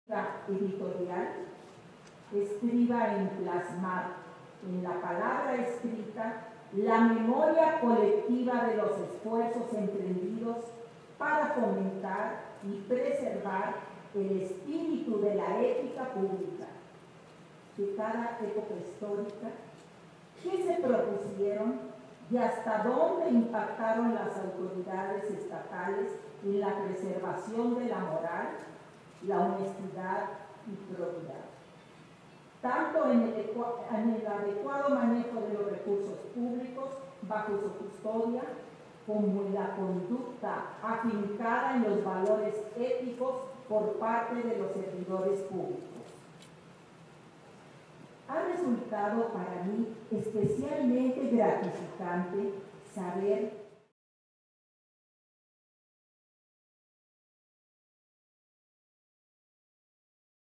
editorial estriba en plasmar en la palabra escrita la memoria colectiva de los esfuerzos emprendidos para fomentar y preservar el espíritu de la ética pública de cada época histórica, qué se propusieron y hasta dónde impactaron las autoridades estatales en la preservación de la moral, la honestidad y probidad, tanto en el adecuado manejo de los recursos públicos bajo su custodia, como en la conducta afincada en los valores éticos por parte de los servidores públicos. Ha resultado para mí especialmente gratificante saber